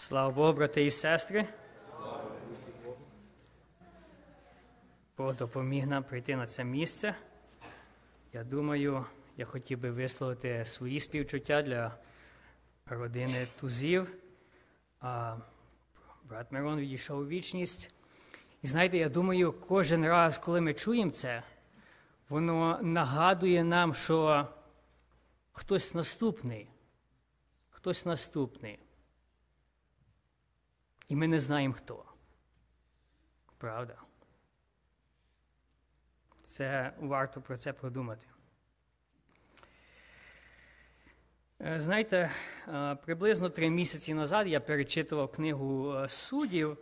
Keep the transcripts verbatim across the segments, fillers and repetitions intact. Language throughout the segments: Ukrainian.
Слава Богу, брати і сестри. Бог допоміг нам прийти на це місце. Я думаю, я хотів би висловити свої співчуття для родини Тузів. А брат Мирон відійшов у вічність. І знаєте, я думаю, кожен раз, коли ми чуємо це, воно нагадує нам, що хтось наступний. Хтось наступний. І ми не знаємо, хто. Правда? Це варто про це подумати. Знаєте, приблизно три місяці назад я перечитував книгу Суддів,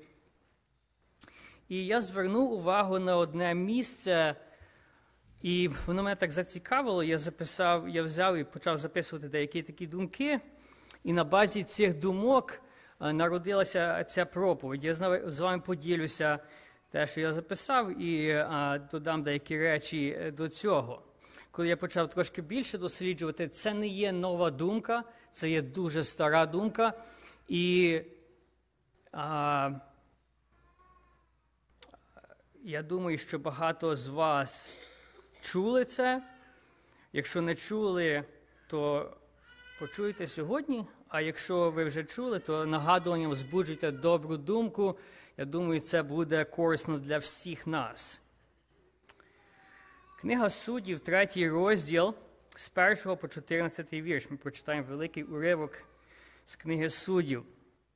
і я звернув увагу на одне місце, і воно мене так зацікавило, я записав, я взяв і почав записувати деякі такі думки, і на базі цих думок народилася ця проповідь. Я з вами поділюся те, що я записав, і а, додам деякі речі до цього. Коли я почав трошки більше досліджувати, це не є нова думка, це є дуже стара думка. І а, я думаю, що багато з вас чули це. Якщо не чули, то почуйте сьогодні. А якщо ви вже чули, то нагадуванням збуджуйте добру думку. Я думаю, це буде корисно для всіх нас. Книга Суддів, третій розділ, з першого по чотирнадцятий вірш. Ми прочитаємо великий уривок з книги Суддів.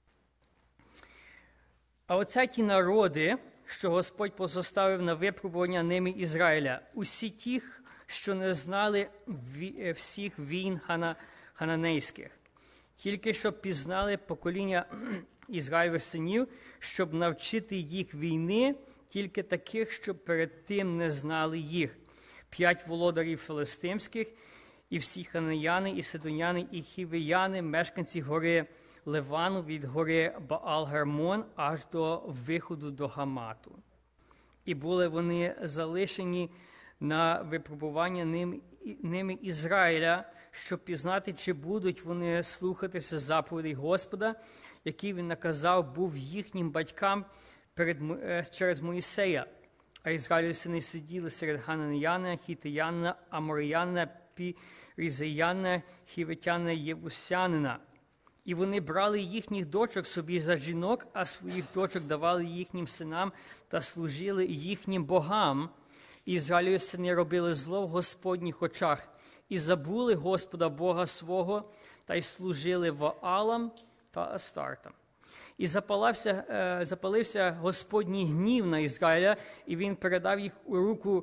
А оце ті народи, що Господь позоставив на випробування ними Ізраїля, усі ті, що не знали всіх війн хананейських, тільки щоб пізнали покоління Ізраїлевих синів, щоб навчити їх війни, тільки таких, що перед тим не знали їх. П'ять володарів филистимських, і всі хананеяни, і сидоняни, і хівеяни, мешканці гори Ливану, від гори Баал-Гермон аж до виходу до Гамату. І були вони залишені на випробування ним, ними Ізраїля, щоб пізнати, чи будуть вони слухатися заповідей Господа, який він наказав був їхнім батькам перед, через Моїсея. А Ізраїльові сини сиділи серед хананеяна, хітеяна, аморіяна, пірізеяна, хівитяна, єбусянина. І вони брали їхніх дочок собі за жінок, а своїх дочок давали їхнім синам та служили їхнім богам. І Ізраїльові сини робили зло в Господніх очах, і забули Господа Бога свого, та й служили Ваалам та Астартам. І запалився, е, запалився Господній гнів на Ізраїля, і він передав їх у руку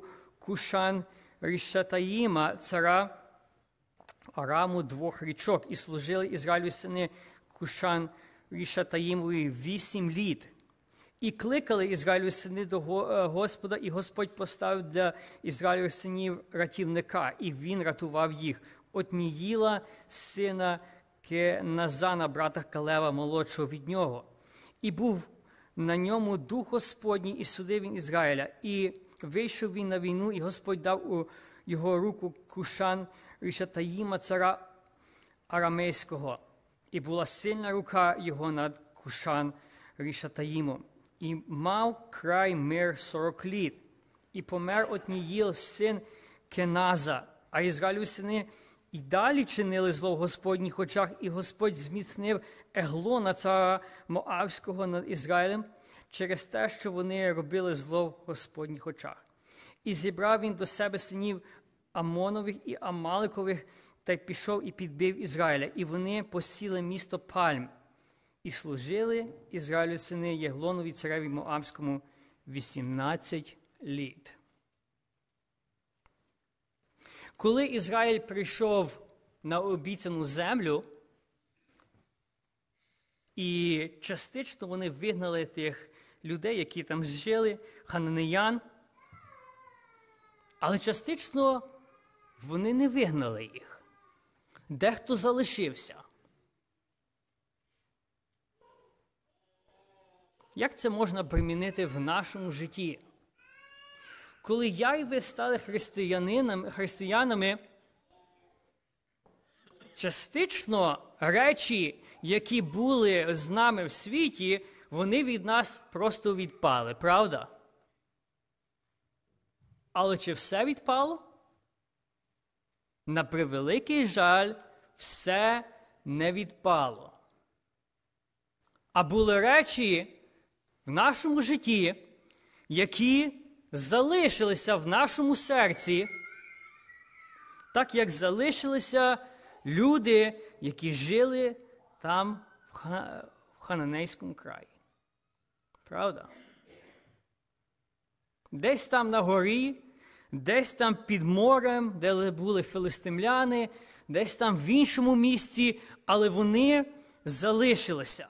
Кушан-Рішатаїма, цара Араму двох річок, і служили Ізраїлеві сини Кушан-Рішатаїмові вісім літ. І кликали Ізраїлеві сини до Господа, і Господь поставив для Ізраїлевих синів ратівника, і він рятував їх. Отніїла сина Кеназана, брата Калева, молодшого від нього. І був на ньому дух Господній, і судив він Ізраїля. І вийшов він на війну, і Господь дав у його руку Кушан Рішатаїма, цара арамейського. І була сильна рука його над Кушан Рішатаїмом. І мав край мир сорок літ. І помер Отніїл, син Кеназа, а Ізраїлеві сини і далі чинили зло в Господніх очах, і Господь зміцнив Еглона, цара Моавського, над Ізраїлем, через те, що вони робили зло в Господніх очах. І зібрав він до себе синів Амонових і Амаликових, та й пішов і підбив Ізраїля. І вони посіли місто Пальм. І служили Ізраїлю сини Єглонові, цареві Моавському, вісімнадцять літ. Коли Ізраїль прийшов на обіцяну землю, і частично вони вигнали тих людей, які там жили, хананеян, але частично вони не вигнали їх. Дехто залишився. Як це можна примінити в нашому житті? Коли я і ви стали християнами, християнами, частично речі, які були з нами в світі, вони від нас просто відпали, правда? Але чи все відпало? На превеликий жаль, все не відпало. А були речі в нашому житті, які залишилися в нашому серці, так як залишилися люди, які жили там, в Хананейському краї. Правда? Десь там на горі, десь там під морем, де були филистимляни, десь там в іншому місці, але вони залишилися.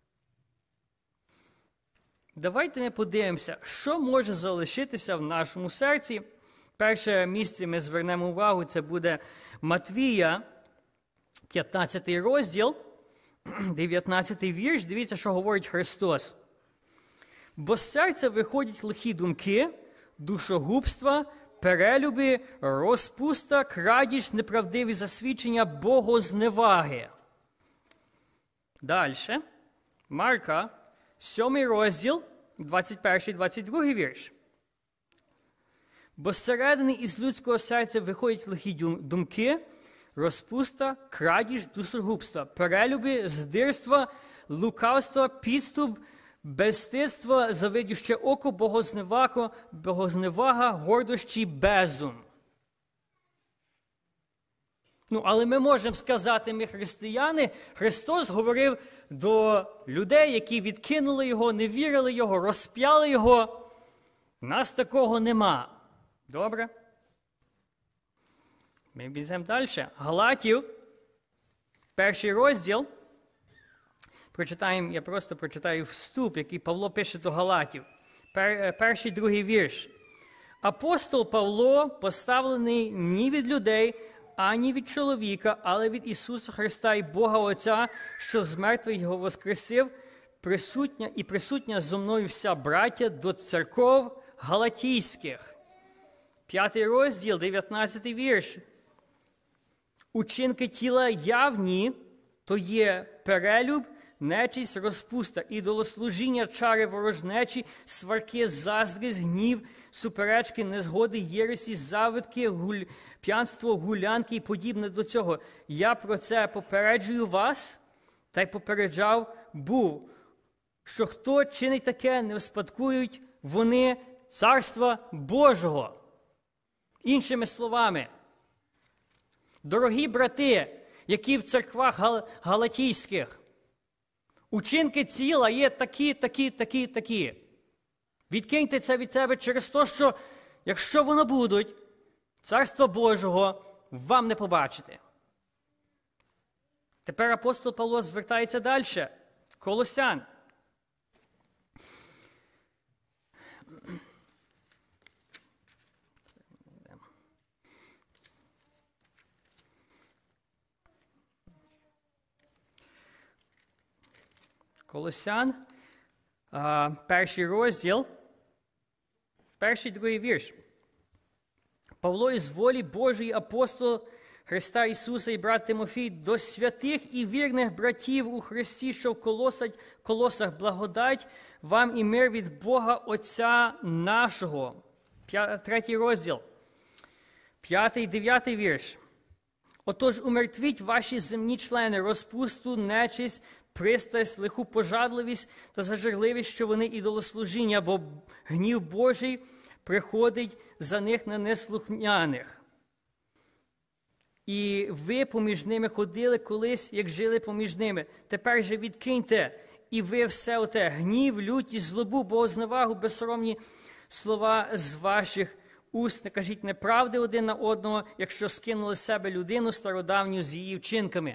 Давайте ми подивимося, що може залишитися в нашому серці. Перше місце ми звернемо увагу, це буде Матвія, п'ятнадцятий розділ, дев'ятнадцятий вірш. Дивіться, що говорить Христос. «Бо з серця виходять лихі думки, душогубства, перелюби, розпуста, крадіж, неправдиві засвідчення, богозневаги». Далі. Марка, сьомий розділ, двадцять перший двадцять другий вірш. «Бо зсередини із людського серця виходять лихі думки, розпуста, крадіж, душогубства, перелюби, здирства, лукавства, підступ, безстидство, завидюще око, богозневага, богозневага, гордощі, безум». Ну, але ми можемо сказати, ми християни, Христос говорив до людей, які відкинули Його, не вірили Його, розп'яли Його. Нас такого нема. Добре? Ми біжимо далі. Галатів, перший розділ. Прочитаємо, я просто прочитаю вступ, який Павло пише до Галатів. Пер, перший, другий вірш. «Апостол Павло, поставлений ні від людей, ані від чоловіка, але від Ісуса Христа і Бога Отця, що з мертвих Його воскресив, присутня і присутня зо мною вся браття до церков галатійських». П'ятий розділ, дев'ятнадцятий вірш. «Учинки тіла явні, то є перелюб, нечість, розпуста, ідолослужіння, чари, ворожнечі, сварки, заздрість, гнів, суперечки, незгоди, єресі, завидки, гуль... п'янство, гулянки і подібне до цього. Я про це попереджую вас, та й попереджав був, що хто чинить таке, не вспадкують вони Царства Божого». Іншими словами, дорогі брати, які в церквах гал... галатійських, учинки тіла є такі, такі, такі, такі. Відкиньте це від себе через те, що якщо воно будуть, Царства Божого вам не побачите. Тепер апостол Павло звертається далі. Колосян. Колосян, перший розділ, перший другий вірш. «Павло із волі Божої, апостол Христа Ісуса і брат Тимофій, до святих і вірних братів у Христі, що в колосах, колосах благодать вам і мир від Бога Отця нашого». Третій розділ, п'ятий, дев'ятий вірш. «Отож умертвіть ваші земні члени, розпусту, нечисть, пристрасть, лиху пожадливість та зажерливість, що вони ідолослужіння, бо гнів Божий приходить за них на неслухняних. І ви поміж ними ходили колись, як жили поміж ними. Тепер же відкиньте, і ви все оте, гнів, лютість, злобу, богозневагу, безсоромні слова з ваших уст. Не кажіть неправди один на одного, якщо скинули з себе людину стародавню з її вчинками».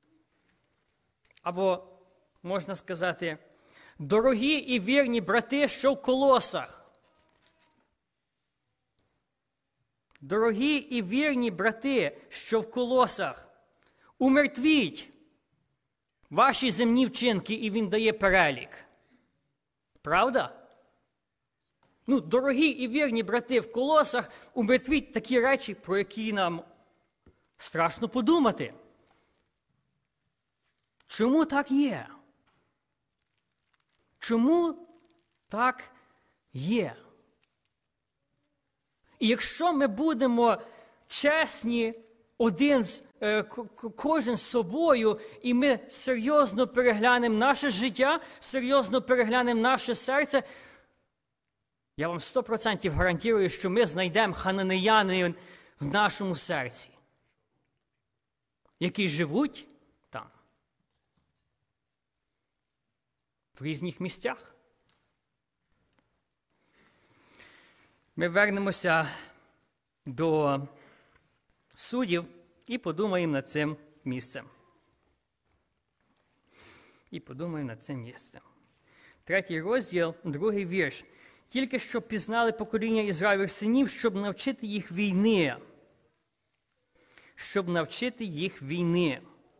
Або, можна сказати, дорогі і вірні брати, що в колосах. Дорогі і вірні брати, що в колосах, умертвіть ваші земні вчинки, і він дає перелік. Правда? Ну, дорогі і вірні брати в колосах, умертвіть такі речі, про які нам страшно подумати. Чому так є? Чому так є? І якщо ми будемо чесні один з, е, кожен з собою, і ми серйозно переглянемо наше життя, серйозно переглянемо наше серце, я вам сто відсотків гарантую, що ми знайдемо хананеяни в нашому серці, які живуть там, в різних місцях. Ми вернемося до Суддів і подумаємо над цим місцем. І подумаємо над цим місцем. Третій розділ, другий вірш. Тільки щоб пізнали покоління Ізраїлевих синів, щоб навчити їх війни. Щоб навчити їх війни.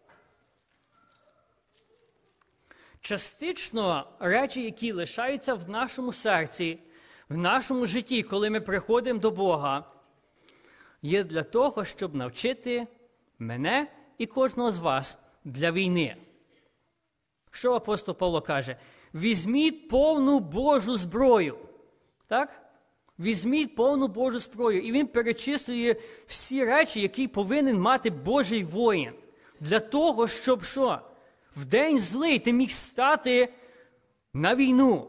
Частично речі, які лишаються в нашому серці, в нашому житті, коли ми приходимо до Бога, є для того, щоб навчити мене і кожного з вас для війни. Що апостол Павло каже? Візьміть повну Божу зброю. Так? Візьміть повну Божу зброю. І він перечислює всі речі, які повинен мати Божий воїн. Для того, щоб що? В день злий ти міг стати на війну.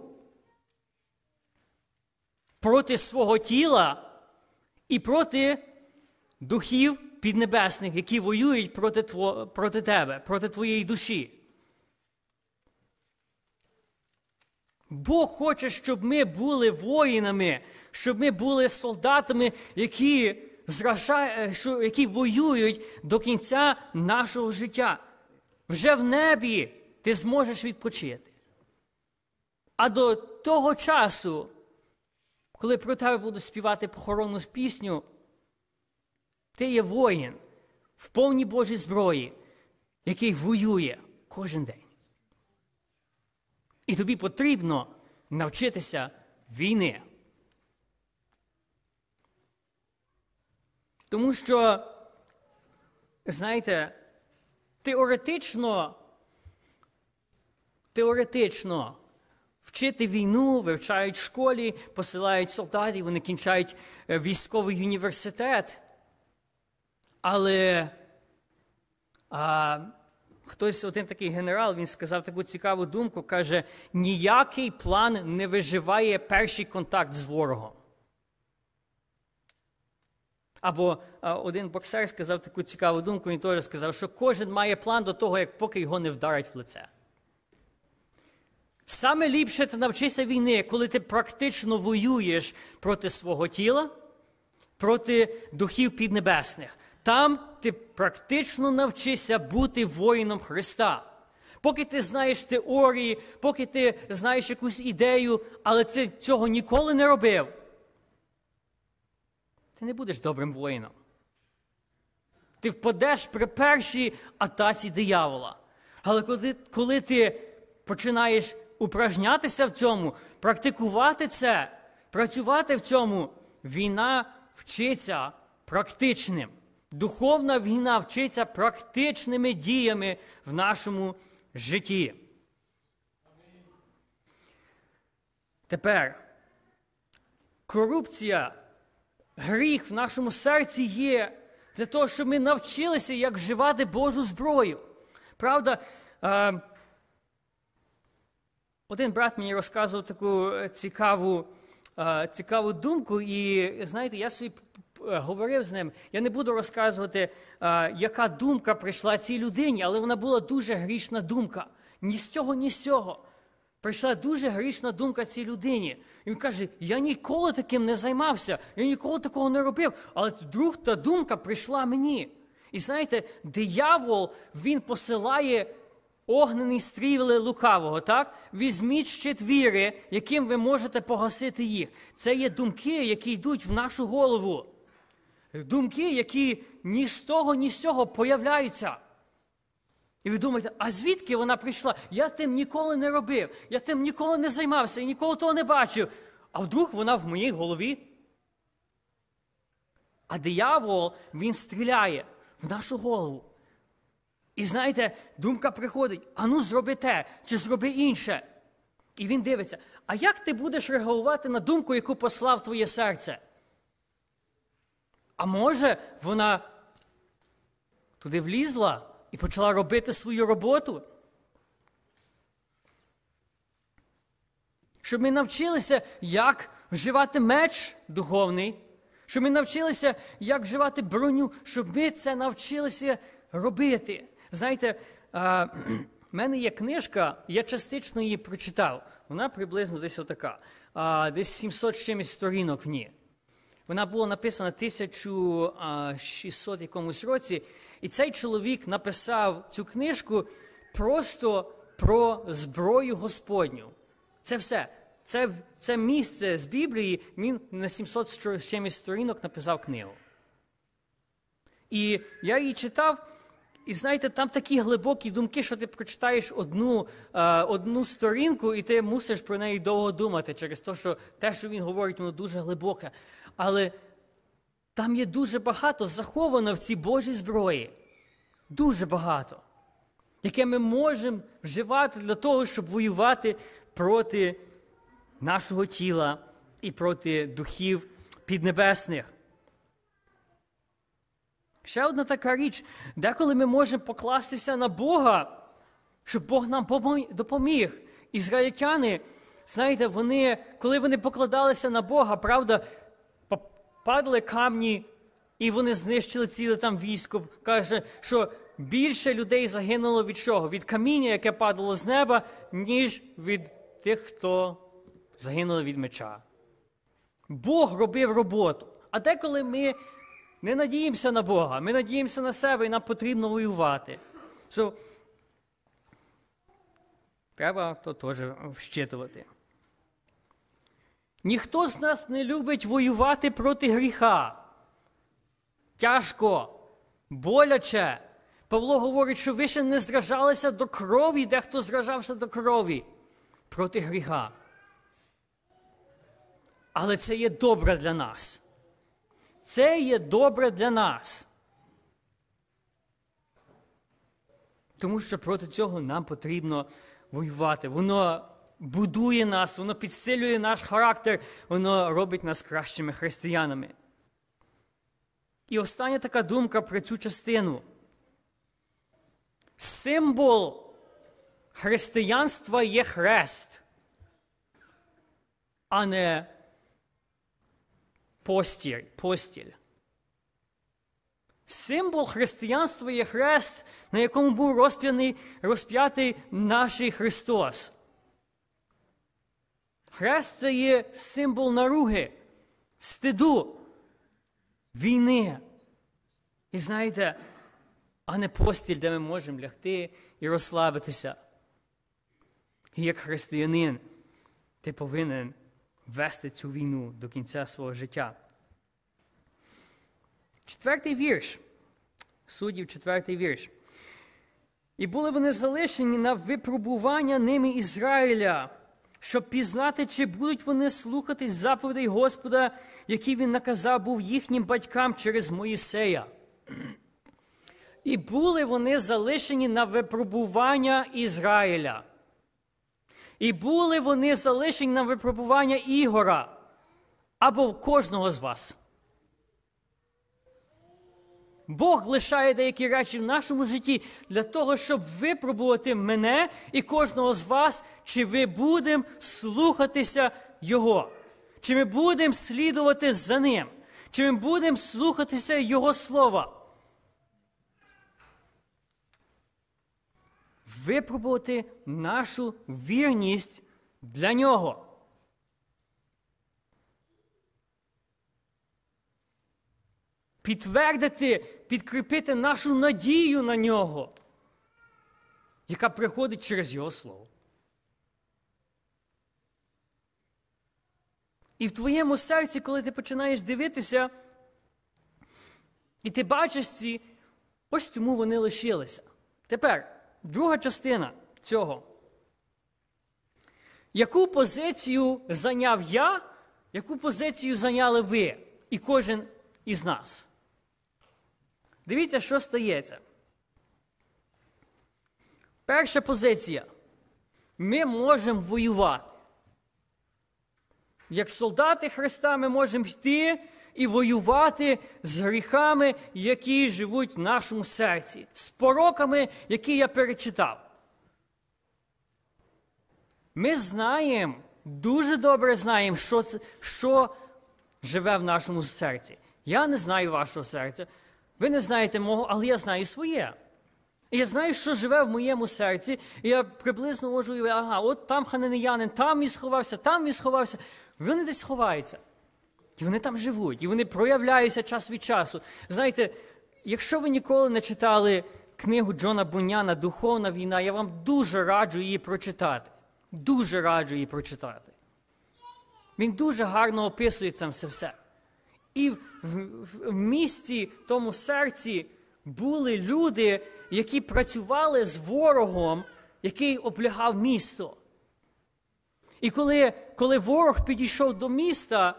Проти свого тіла і проти духів піднебесних, які воюють проти, тво, проти тебе, проти твоєї душі. Бог хоче, щоб ми були воїнами, щоб ми були солдатами, які, зража... які воюють до кінця нашого життя. Вже в небі ти зможеш відпочити. А до того часу, коли про тебе будуть співати похоронну пісню, ти є воїн в повній Божій зброї, який воює кожен день. І тобі потрібно навчитися війни. Тому що, знаєте, теоретично, теоретично вчити війну вивчають в школі, посилають солдатів, вони кінчають військовий університет. Але а, хтось, один такий генерал, він сказав таку цікаву думку, каже, ніякий план не виживає перший контакт з ворогом. Або а, один боксер сказав таку цікаву думку, він теж сказав, що кожен має план до того, як поки його не вдарять в лице. Саме ліпше ти навчися війни, коли ти практично воюєш проти свого тіла, проти духів піднебесних. Там ти практично навчишся бути воїном Христа. Поки ти знаєш теорії, поки ти знаєш якусь ідею, але ти цього ніколи не робив, ти не будеш добрим воїном. Ти впадеш при першій атаці диявола. Але коли, коли ти починаєш упражнятися в цьому, практикувати це, працювати в цьому, війна вчиться практичним. Духовна війна вчиться практичними діями в нашому житті. Тепер, корупція, гріх в нашому серці є для того, щоб ми навчилися, як вживати Божу зброю. Правда, е, один брат мені розказував таку цікаву, е, цікаву думку, і, знаєте, я собі говорив з ним, я не буду розказувати, а, яка думка прийшла цій людині, але вона була дуже грішна думка. Ні з цього, ні з цього. Прийшла дуже грішна думка цій людині. І він каже, я ніколи таким не займався, я ніколи такого не робив, але вдруг та думка прийшла мені. І знаєте, диявол, він посилає огнені стріли лукавого, так? Візьміть щит віри, яким ви можете погасити їх. Це є думки, які йдуть в нашу голову. Думки, які ні з того, ні з цього появляються. І ви думаєте, а звідки вона прийшла? Я тим ніколи не робив, я тим ніколи не займався, і ніколи того не бачив. А вдруг вона в моїй голові? А диявол, він стріляє в нашу голову. І знаєте, думка приходить, а ну зроби те, чи зроби інше. І він дивиться, а як ти будеш реагувати на думку, яку послав твоє серце? А може, вона туди влізла і почала робити свою роботу? Щоб ми навчилися, як вживати меч духовний, щоб ми навчилися, як вживати броню, щоб ми це навчилися робити. Знаєте, в мене є книжка, я частично її прочитав. Вона приблизно десь отака, десь сімсот з чимось сторінок в ній. Вона була написана в тисяча шістсот якомусь році, і цей чоловік написав цю книжку просто про зброю Господню. Це все. Це, це місце з Біблії, він на сімсот з чимось сторінок написав книгу. І я її читав, і знаєте, там такі глибокі думки, що ти прочитаєш одну, е, одну сторінку, і ти мусиш про неї довго думати, через те, що те, що він говорить, воно дуже глибоке. Але там є дуже багато заховано в цій Божій зброї. Дуже багато. Яке ми можемо вживати для того, щоб воювати проти нашого тіла і проти духів піднебесних. Ще одна така річ, деколи ми можемо покластися на Бога, щоб Бог нам допоміг. Ізраїльтяни, знаєте, вони, коли вони покладалися на Бога, правда, падали камні, і вони знищили ціле там військо. Каже, що більше людей загинуло від чого? Від каміння, яке падало з неба, ніж від тих, хто загинули від меча. Бог робив роботу. А деколи ми не надіємося на Бога, ми надіємося на себе, і нам потрібно воювати. So, треба то теж вщитувати. Ніхто з нас не любить воювати проти гріха. Тяжко, боляче. Павло говорить, що ви ще не зражалися до крові, дехто зражався до крові проти гріха. Але це є добре для нас. Це є добре для нас. Тому що проти цього нам потрібно воювати. Воно будує нас, воно підсилює наш характер, воно робить нас кращими християнами. І остання така думка про цю частину. Символ християнства є хрест, а не постіль. постіль. Символ християнства є хрест, на якому був розп'ятий, розп'ятий наш Христос. Хрест – це є символ наруги, стиду, війни. І знаєте, а не постіль, де ми можемо лягти і розслабитися. І як християнин ти повинен вести цю війну до кінця свого життя. Четвертий вірш. Суддів, четвертий вірш. І були вони залишені на випробування ними Ізраїля, щоб пізнати, чи будуть вони слухатись заповідей Господа, які він наказав був їхнім батькам через Моїсея. І були вони залишені на випробування Ізраїля. І були вони залишені на випробування Ігора, або кожного з вас. Бог лишає деякі речі в нашому житті для того, щоб випробувати мене і кожного з вас, чи ви будемо слухатися Його, чи ми будемо слідувати за Ним, чи ми будемо слухатися Його Слова. Випробувати нашу вірність для Нього. Підтвердити, підкріпити нашу надію на Нього, яка приходить через Його Слово. І в твоєму серці, коли ти починаєш дивитися, і ти бачиш ці, ось чому вони лишилися. Тепер, друга частина цього. Яку позицію зайняв я, яку позицію зайняли ви і кожен із нас? Дивіться, що стається. Перша позиція. Ми можемо воювати. Як солдати Христа ми можемо йти і воювати з гріхами, які живуть в нашому серці, з пороками, які я перечитав. Ми знаємо, дуже добре знаємо, що, це, що живе в нашому серці. Я не знаю вашого серця, ви не знаєте мого, але я знаю своє. І я знаю, що живе в моєму серці, і я приблизно можу уявити, ага, от там хананеянин, там він сховався, там він сховався. Вони десь ховаються. І вони там живуть, і вони проявляються час від часу. Знаєте, якщо ви ніколи не читали книгу Джона Буняна «Духовна війна», я вам дуже раджу її прочитати. Дуже раджу її прочитати. Він дуже гарно описує це все. І в, в, в місті, тому серці, були люди, які працювали з ворогом, який облягав місто. І коли, коли ворог підійшов до міста,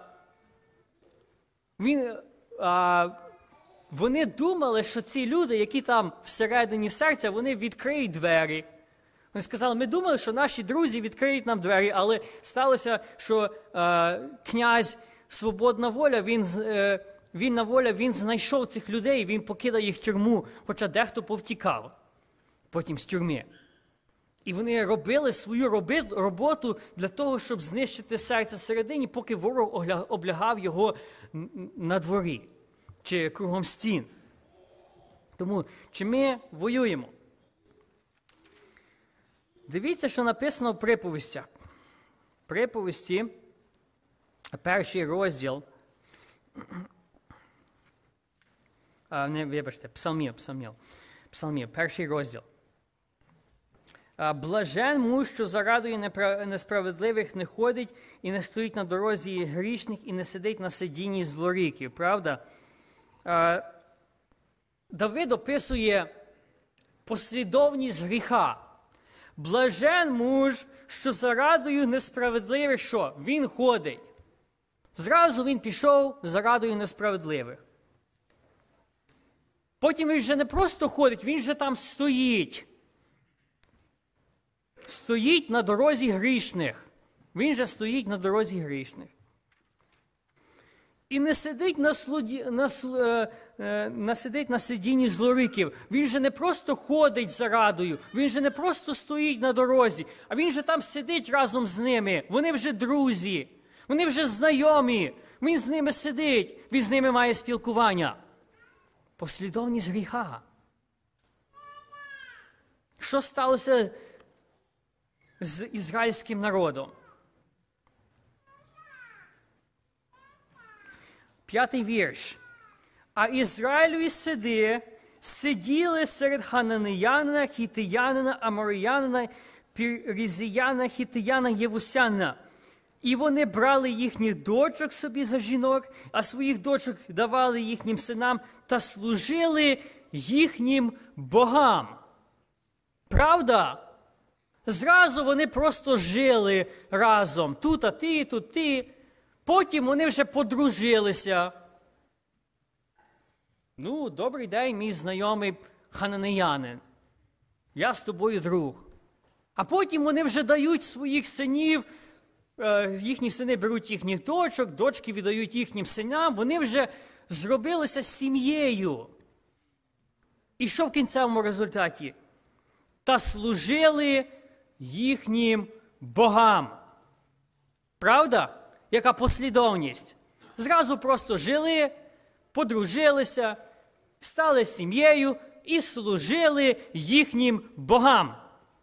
він, а, вони думали, що ці люди, які там всередині серця, вони відкриють двері. Вони сказали, ми думали, що наші друзі відкриють нам двері, але сталося, що е, князь Свободна воля, він, е, він на воля, він знайшов цих людей, він покидав їх в тюрму, хоча дехто повтікав потім з тюрми. І вони робили свою роботу для того, щоб знищити серце всередині, поки ворог облягав його на дворі чи кругом стін. Тому, чи ми воюємо? Дивіться, що написано в приповістях. Приповісті, перший розділ, а, не, вибачте, псалмів, псалмів, псалмів, перший розділ. Блажен муж, що за радою несправедливих не ходить і не стоїть на дорозі грішних і не сидить на сидінні злоріків. Правда? Давид описує послідовність гріха. Блажен муж, що за радою несправедливих, що? Він ходить. Зразу він пішов за радою несправедливих. Потім він вже не просто ходить, він вже там стоїть. Стоїть на дорозі грішних. Він же стоїть на дорозі грішних. І не сидить на, слуді, на, е, на, сидить на сидінні злориків. Він же не просто ходить за радою, він же не просто стоїть на дорозі, а він же там сидить разом з ними. Вони вже друзі, вони вже знайомі. Він з ними сидить, він з ними має спілкування. Послідовність гріха. Що сталося з ізраїльським народом? П'ятий вірш. А Ізраїлеві сиди сиділи серед хананеянина, хітиянина, аморіянина, пірізіяна, хітияна, євусяна. І вони брали їхніх дочок собі за жінок, а своїх дочок давали їхнім синам та служили їхнім богам. Правда? Зразу вони просто жили разом. Тут а ти, тут ти. Потім вони вже подружилися. Ну, добрий день, мій знайомий хананеянин. Я з тобою друг. А потім вони вже дають своїх синів, їхні сини беруть їхніх дочок, дочки віддають їхнім синам, вони вже зробилися сім'єю. І що в кінцевому результаті? Та служили їхнім богам. Правда? Яка послідовність? Зразу просто жили, подружилися, стали сім'єю і служили їхнім богам.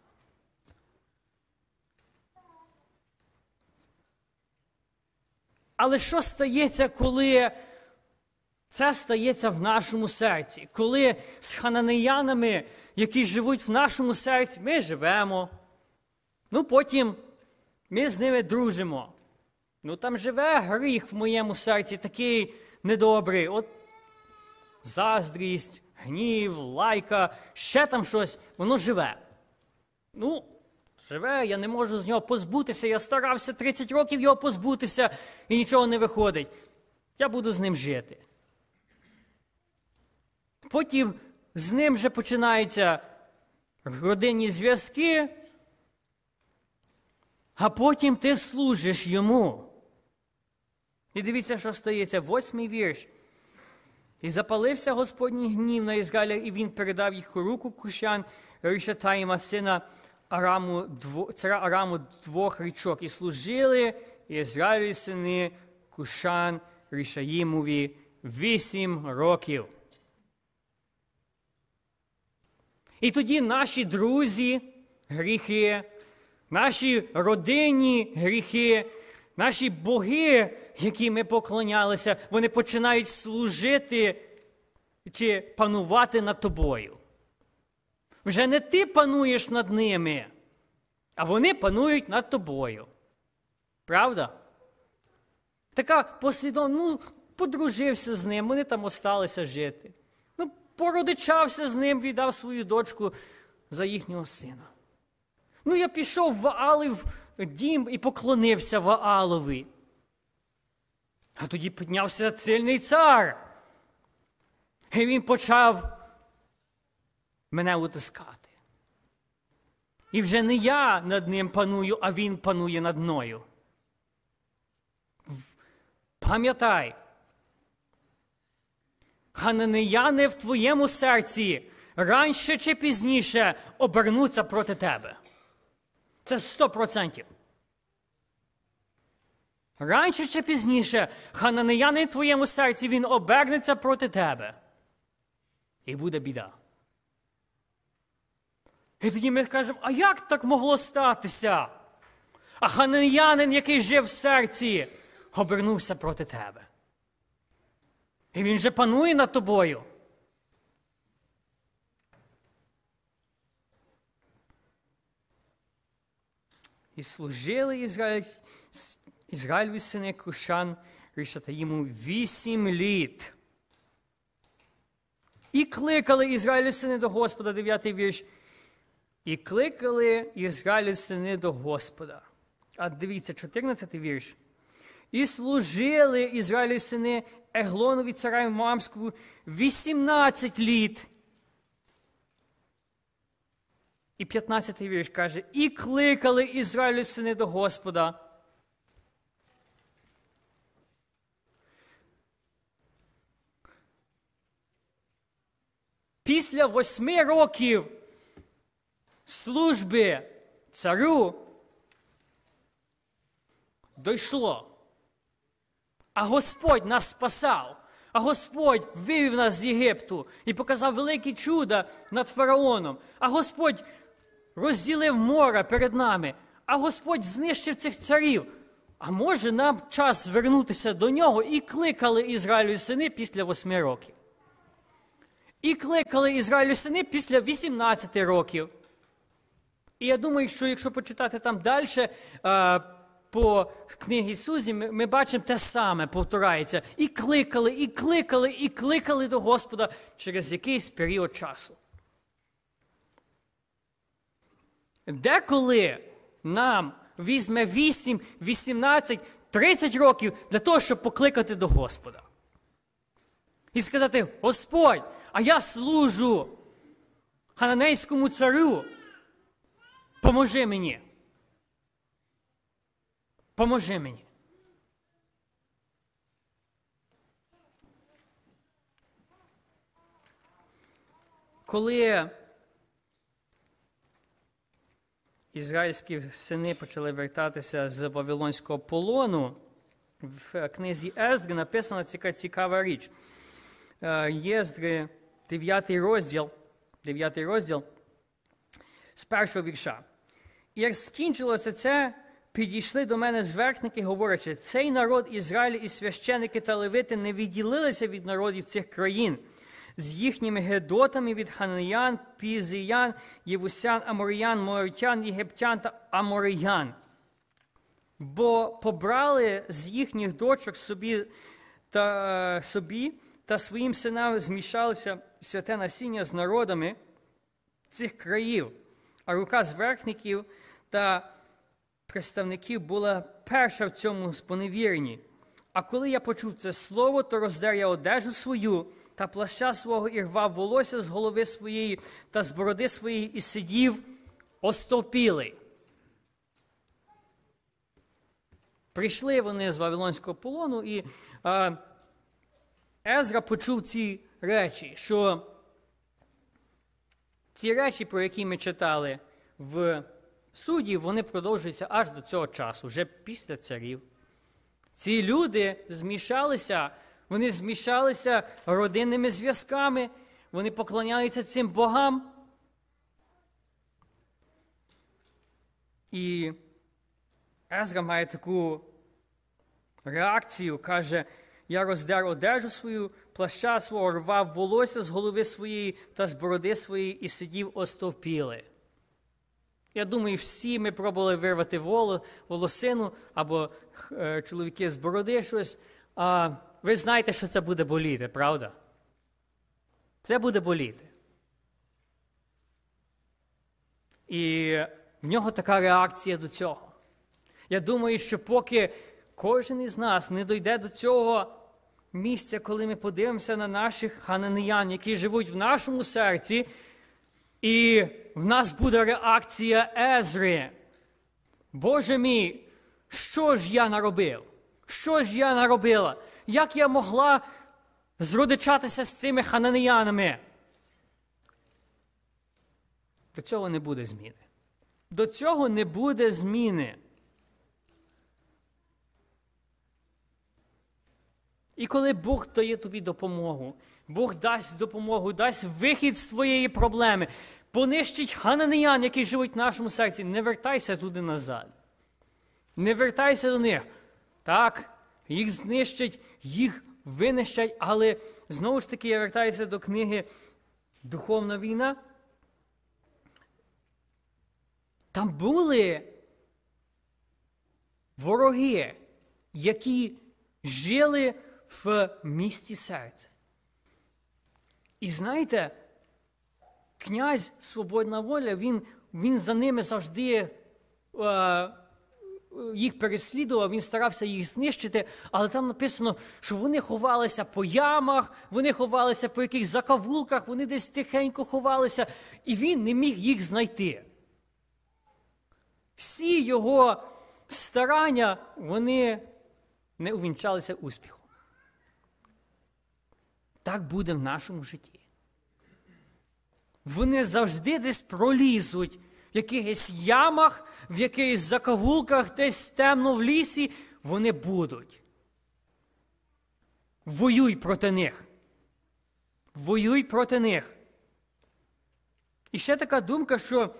Але що стається, коли це стається в нашому серці? Коли з хананеянами, які живуть в нашому серці, ми живемо, ну потім ми з ними дружимо. Ну там живе гріх в моєму серці такий недобрий. От заздрість, гнів, лайка, ще там щось, воно живе. Ну, живе, я не можу з нього позбутися, я старався тридцять років його позбутися і нічого не виходить. Я буду з ним жити. Потім з ним вже починаються родинні зв'язки, а потім ти служиш йому. І дивіться, що стається. Восьмий вірш. І запалився Господній гнів на Ізраїля, і він передав їх у руку Кушан, Ришатаїма, сина Араму, дво, царя Араму двох річок. І служили Ізраїлеві сини Кушан Ришаїмові вісім років. І тоді наші друзі гріхи, наші родинні гріхи, наші боги, які ми поклонялися, вони починають служити чи панувати над тобою. Вже не ти пануєш над ними, а вони панують над тобою. Правда? Така послідовна, ну, подружився з ним, вони там осталися жити. Ну, породичався з ним, віддав свою дочку за їхнього сина. Ну, я пішов в Ваалів дім і поклонився Ваалові. А тоді піднявся сильний цар. І він почав мене утискати. І вже не я над ним паную, а він панує над мною. Пам'ятай, хананеяни в твоєму серці раніше чи пізніше обернуться проти тебе. Це сто процентів. Раніше чи пізніше хананеянин в твоєму серці, він обернеться проти тебе. І буде біда. І тоді ми кажемо, а як так могло статися? А хананеянин, який жив в серці, обернувся проти тебе. І він же панує над тобою. І служили Ізраїль, Ізраїльові сини Кушан Ришатаїму вісім літ. І кликали Ізраїлеві сини до Господа, дев'ятий вірш. І кликали Ізраїлеві сини до Господа. А дивіться, чотирнадцятий вірш. І служили Ізраїлеві сини Еглонові цареві Моавському вісімнадцять літ. І п'ятнадцятий вірш каже, і кликали Ізраїлеві сини до Господа. Після восьми років служби царю дійшло. А Господь нас спасав. А Господь вивів нас з Єгипту і показав великі чуда над фараоном. А Господь розділив море перед нами. А Господь знищив цих царів. А може нам час звернутися до нього? І кликали Ізраїлеві сини після восьми років. І кликали Ізраїлеві сини після вісімнадцяти років. І я думаю, що якщо почитати там далі, по книгі Суддів, ми, ми бачимо те саме, повторяється. І кликали, і кликали, і кликали до Господа через якийсь період часу. Деколи нам візьме вісім, вісімнадцять, тридцять років для того, щоб покликати до Господа. І сказати, Господь, а я служу хананейському царю, поможи мені. Поможи мені. Коли ізраїльські сини почали вертатися з Вавилонського полону, в книзі Ездри написана цікава, цікава річ. Єздри, дев'ятий розділ, дев'ятий розділ, з першого вірша. І як скінчилося це, підійшли до мене зверхники, говорячи, цей народ Ізраїль і священики та левити не відділилися від народів цих країн, з їхніми гедотами від хананеян, пізиян, євусян, амориян, моавитян, єгиптян та амориян. Бо побрали з їхніх дочок собі та, собі та своїм синам змішалися святе насіння з народами цих країв, а рука зверхників та представників була перша в цьому споневіренні. А коли я почув це слово, то роздер я одежу свою та плаща свого, і рвав волосся з голови своєї та з бороди своєї, і сидів остовпілий. Прийшли вони з Вавилонського полону, і е, Езра почув ці речі, що ці речі, про які ми читали в Суддів, вони продовжуються аж до цього часу, вже після царів. Ці люди змішалися, вони змішалися родинними зв'язками, вони поклоняються цим богам. І Езра має таку реакцію, каже: я роздер одежу свою, плаща свого, рвав волосся з голови своєї та з бороди своєї, і сидів остовпілий. Я думаю, всі ми пробували вирвати волосину, або е, чоловіки з бороди щось. А ви знаєте, що це буде боліти, правда? Це буде боліти. І в нього така реакція до цього. Я думаю, що поки кожен із нас не дойде до цього місця, коли ми подивимося на наших хананеян, які живуть в нашому серці, і в нас буде реакція Езри. Боже мій, що ж я наробив? Що ж я наробила? Як я могла зродичатися з цими хананеянами? До цього не буде зміни. До цього не буде зміни. І коли Бог дає тобі допомогу, Бог дасть допомогу, дасть вихід з твоєї проблеми, понищить хананеян, які живуть в нашому серці, не вертайся туди назад. Не вертайся до них. Так, їх знищать, їх винищать, але знову ж таки я вертаюся до книги «Духовна війна». Там були вороги, які жили в місті серця. І знаєте, князь Свободна воля, він, він за ними завжди е, їх переслідував, він старався їх знищити, але там написано, що вони ховалися по ямах, вони ховалися по якихось закавулках, вони десь тихенько ховалися, і він не міг їх знайти. Всі його старання, вони не увінчалися успіхом. Так буде в нашому житті. Вони завжди десь пролізуть в якихось ямах, в якихось закавулках, десь темно в лісі, вони будуть. Воюй проти них. Воюй проти них. І ще така думка, що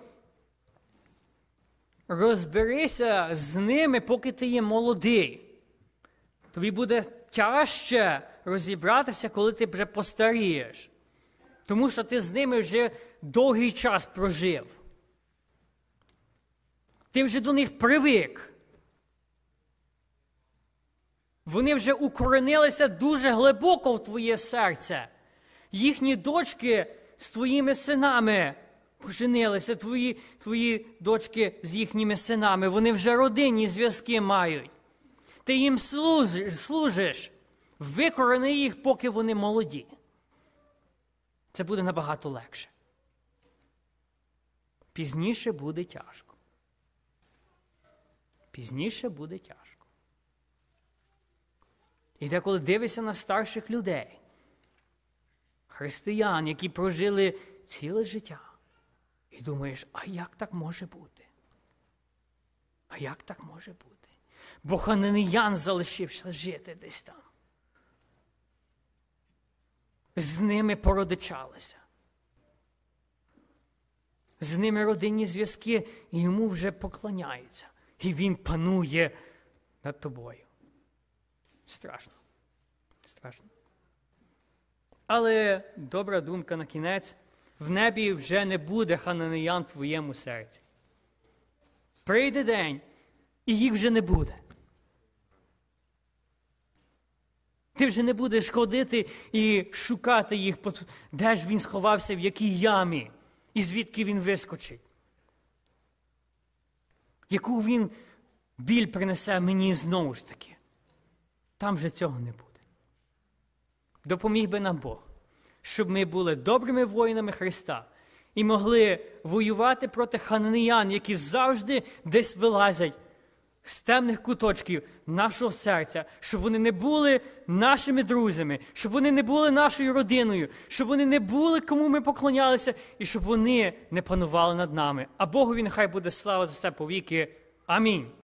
розберися з ними, поки ти є молодий. Тобі буде тяжче розібратися, коли ти вже постарієш. Тому що ти з ними вже довгий час прожив. Ти вже до них привик. Вони вже укоренилися дуже глибоко в твоє серце. Їхні дочки з твоїми синами поженилися, твої, твої дочки з їхніми синами. Вони вже родинні зв'язки мають. Ти їм служиш, служиш. Викорени їх, поки вони молоді. Це буде набагато легше. Пізніше буде тяжко. Пізніше буде тяжко. І деколи дивишся на старших людей, християн, які прожили ціле життя, і думаєш, а як так може бути? А як так може бути? Бо хананеян залишився жити десь там. З ними породичалися. З ними родинні зв'язки, і йому вже поклоняються. І він панує над тобою. Страшно. Страшно. Але добра думка на кінець. В небі вже не буде хананеян в твоєму серці. Прийде день, і їх вже не буде. Ти вже не будеш ходити і шукати їх, де ж він сховався, в якій ямі, і звідки він вискочить. Яку він біль принесе мені знову ж таки. Там вже цього не буде. Допоміг би нам Бог, щоб ми були добрими воїнами Христа і могли воювати проти хананеян, які завжди десь вилазять з темних куточків нашого серця, щоб вони не були нашими друзями, щоб вони не були нашою родиною, щоб вони не були, кому ми поклонялися, і щоб вони не панували над нами. А Богові нехай буде слава за це повіки. Амінь.